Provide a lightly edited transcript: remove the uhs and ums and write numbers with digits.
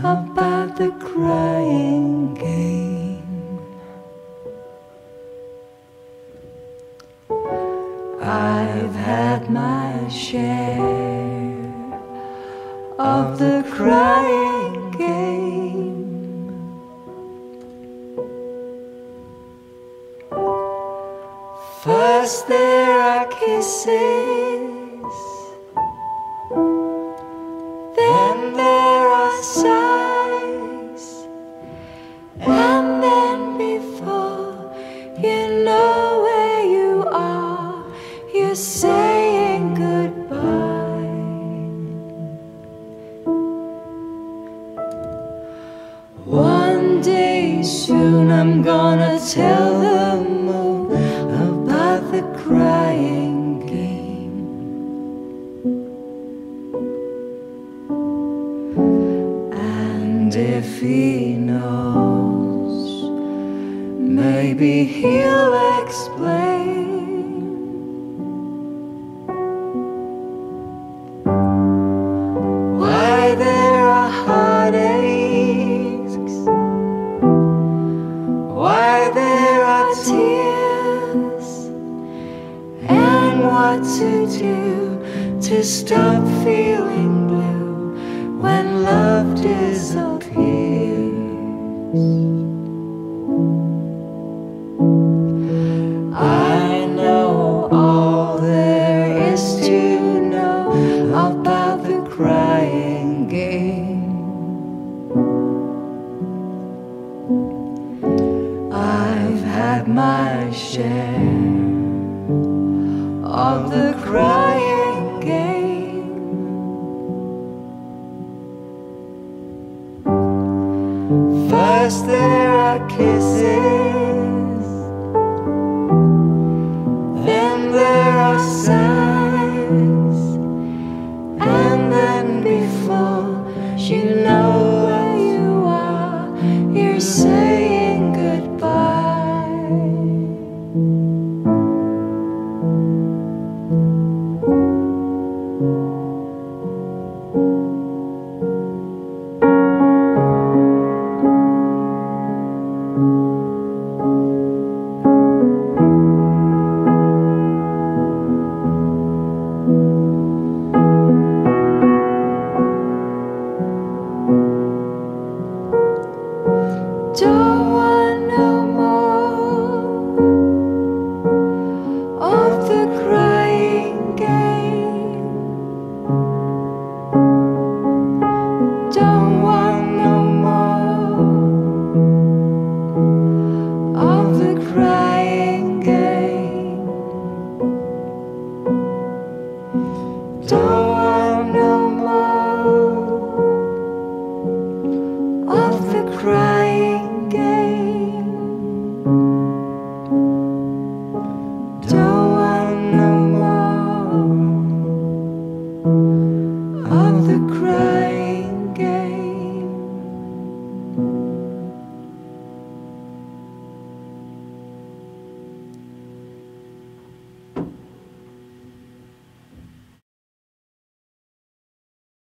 about the crying game. I've had my share of the crying game. First there are kisses, then there are sighs, and then before you know where you are, you're saying goodbye. One day soon I'm gonna tell the moon about the crying game. And if he knows, maybe he'll explain why there are heartaches, why there are tears, and what to do to stop feeling blue when love disappears. I know all there is to know about the crying game. I've had my share of the crying game. First there are kisses, then there are sighs, and then before you know where you are, you're saying goodbye. Don't want no more of the crying game. Don't want no more of the crying game. Don't want no more of the crying game. Don't want no more of the crying.